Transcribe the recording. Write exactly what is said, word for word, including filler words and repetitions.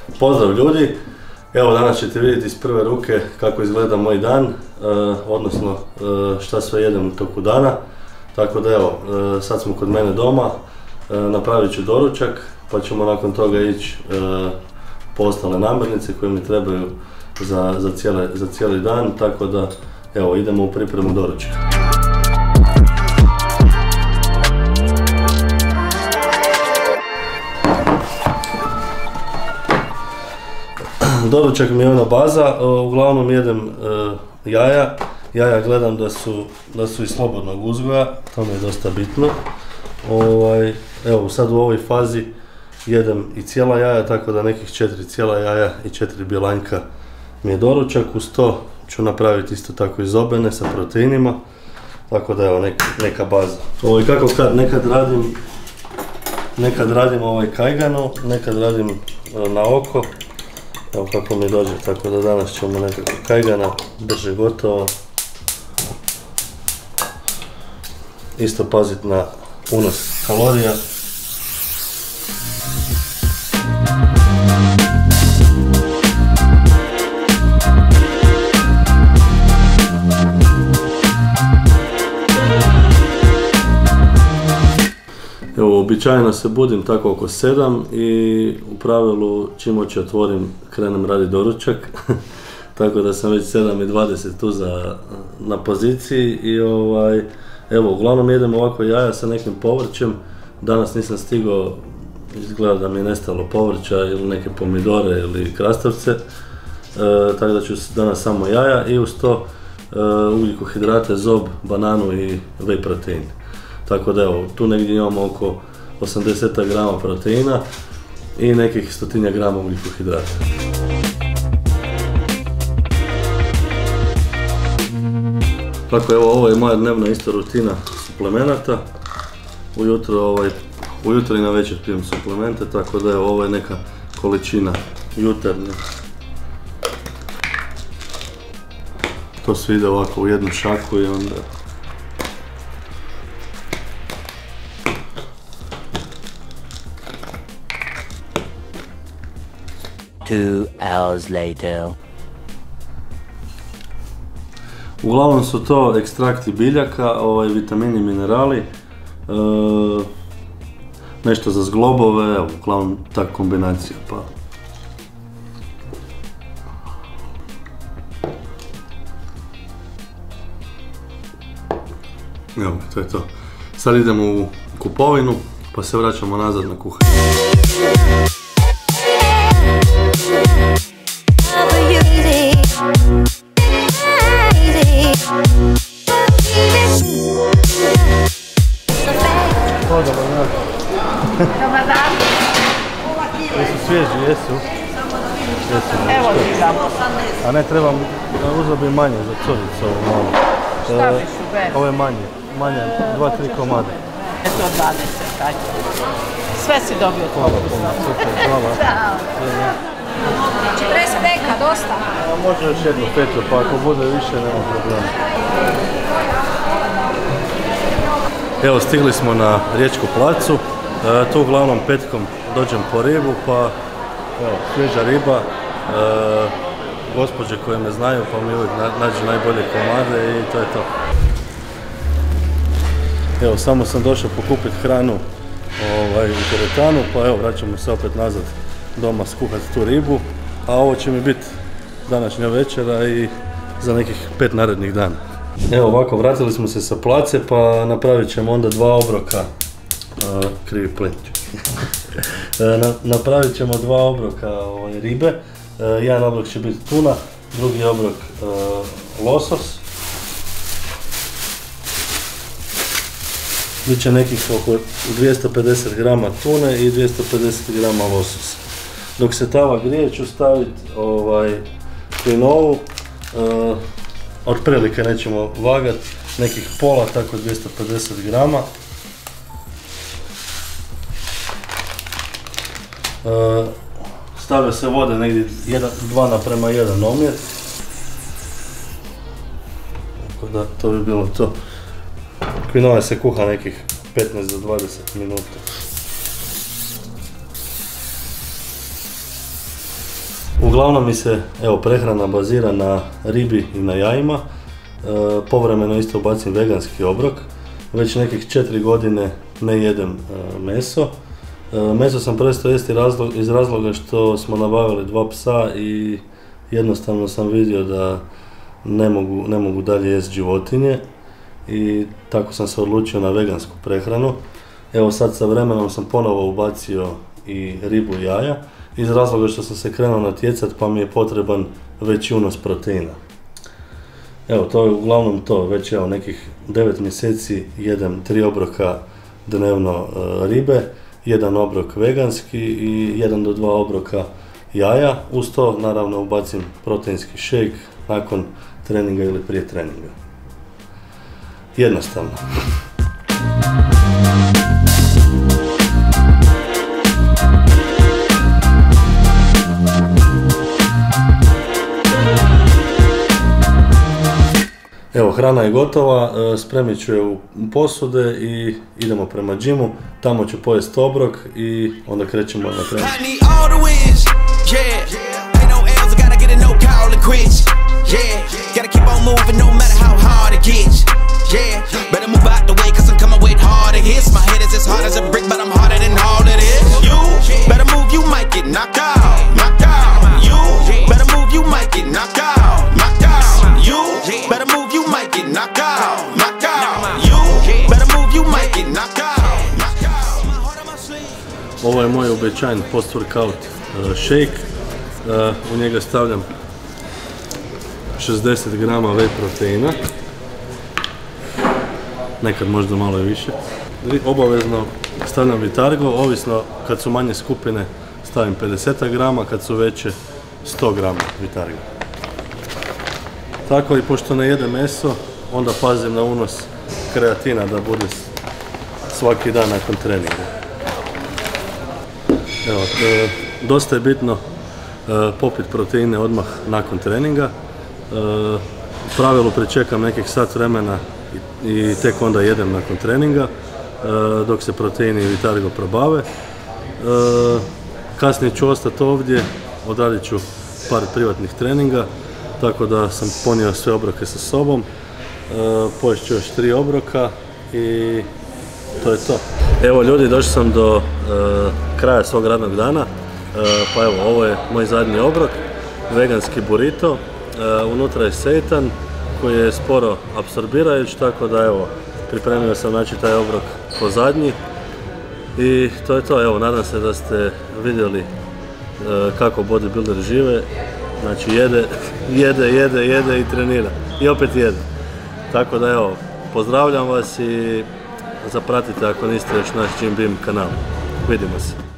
Pozdrav ljudi, evo danas ćete vidjeti iz prve ruke kako izgleda moj dan, e, odnosno e, šta sve jedem u toku dana. Tako da evo, e, sad smo kod mene doma, e, napravit ću doručak pa ćemo nakon toga ići e, po ostale namirnice koje mi trebaju za, za, cijele, za cijeli dan, tako da evo idemo u pripremu doručka. Doručak mi je ona baza, uglavnom jedem e, jaja. Jaja gledam da su, da su iz slobodnog uzgoja, to mi je dosta bitno. Ovaj, evo sad u ovoj fazi jedem i cijela jaja, tako da nekih četiri cijela jaja i četiri bjelanjka mi je doručak. Uz to ću napraviti isto tako i zobene sa proteinima, tako da evo neka, neka baza. Ovaj, kako kad, nekad radim, nekad radim ovaj kajganu, nekad radim e, na oko. Evo kako mi dođe, tako da danas ćemo nekako kajgana, brže gotovo. Isto paziti na unos kalorija. Evo, običajno se budim tako oko sedam i u pravilu čim oči otvorim krenem raditi doručak. Tako da sam već sedam i dvadeset tu za, na poziciji i ovaj, evo, uglavnom jedem ovako jaja sa nekim povrćem. Danas nisam stigao, izgleda da mi je nestalo povrća ili neke pomidore ili krastavce. E, tako da ću danas samo jaja i uz to e, ugljikohidrate, zob, bananu i whey protein. Tako da evo, tu negdje imamo oko osamdeset grama proteina i nekih stotinja grama ugljikohidrata. Tako evo, ovo je moja dnevna isto rutina suplemenata. Ujutro, ovaj, ujutro i na večer pijem suplemente, tako da evo, ovo je neka količina jutarnja. To sve ide ovako u jednu šaku i onda... Two hours later. Uglavnom su to ekstrakti biljaka, ovaj, vitamini, minerali, e, nešto za zglobove, evo, uglavnom ta kombinacija. Pa. Evo, to je to. Sad idemo u kupovinu, pa se vraćamo nazad na kuhanje. Dobar dan. Jesu svježi, jesu? Jesu. Evo ti dam. A ne trebam, uzeo bi manje za curicu ovo malo. Šta bi su bez? Ovo je manje, manje, dva, tri komada. Eto dvadeset, taj. Sve si dobio Hvala tvoj puno, super, hvala. četrdeset deka, dosta. A može još jednu petu, pa ako bude više nema problema. Evo, stigli smo na Riječku placu. E, tu uglavnom petkom dođem po ribu, pa evo, svježa riba. E, gospođe koje me znaju pa mi uvijek nađu najbolje komade i to je to. Evo, samo sam došao pokupiti hranu ovaj, u teretanu, pa evo, vraćamo se opet nazad doma skuhati tu ribu, a ovo će mi biti današnja večera i za nekih pet narednih dana. Evo ovako, vratili smo se sa place, pa napravit ćemo onda dva obroka, uh, krivi plin, Na, napravit ćemo dva obroka ovaj, ribe, uh, jedan obrok će biti tuna, drugi obrok uh, losos. Biće nekih oko dvjesto pedeset grama tune i dvjesto pedeset grama lososa. Dok se tava grije ću staviti ovaj, kvinovu, uh, otprilike nećemo vagati, nekih pola, tako dvjesto pedeset grama. Uh, stavlja se vode negdje dva naprema jedan omjer. Tako da to bi bilo to. Kvinova se kuha nekih petnaest do dvadeset minuta. Uglavnom mi se evo, prehrana bazira na ribi i na jajima. E, povremeno isto ubacim veganski obrok. Već nekih četiri godine ne jedem e, meso. E, meso sam prestao jesti razlog, iz razloga što smo nabavili dva psa i jednostavno sam vidio da ne mogu, ne mogu dalje jesti životinje i tako sam se odlučio na vegansku prehranu. Evo sad sa vremenom sam ponovo ubacio i ribu i jaja iz razloga što sam se krenuo natjecat pa mi je potreban veći unos proteina. Evo to je uglavnom to, već evo nekih devet mjeseci jedem tri obroka dnevno e, ribe, jedan obrok veganski i jedan do dva obroka jaja. Uz to naravno ubacim proteinski šejk nakon treninga ili prije treninga. Jednostavno. Evo, hrana je gotova, spremit ću je u posude i idemo prema džimu. Tamo ću pojesti obrok i onda krećemo na trening. Ovo je moj uobičajen post-workout uh, shake, uh, u njega stavljam šezdeset grama whey proteina, nekad možda malo i više. Obavezno stavljam Vitargo, ovisno kad su manje skupine stavim pedeset grama, kad su veće sto grama Vitargo. Tako i pošto ne jedem meso, onda pazim na unos kreatina da bude svaki dan nakon treninga. Evo, e, dosta je bitno e, popiti proteine odmah nakon treninga. E, u pravilu pričekam nekih sat vremena i, i tek onda jedem nakon treninga, e, dok se proteini i Vitargo probave. E, kasnije ću ostati ovdje, odradit ću par privatnih treninga, tako da sam ponio sve obroke sa sobom. E, pojest ću još tri obroka i to je to. Evo ljudi, došao sam do e, kraja svog radnog dana, e, pa evo, ovo je moj zadnji obrok, veganski burrito, e, unutra je seitan koji je sporo apsorbirajuć, tako da evo, pripremio sam znači taj obrok ko zadnji i to je to, evo, nadam se da ste vidjeli e, kako bodybuilder žive, znači jede, jede, jede, jede i trenira i opet jede, tako da evo, pozdravljam vas i zapratite ako niste još naš Jim Beam kanal. Vidimo se.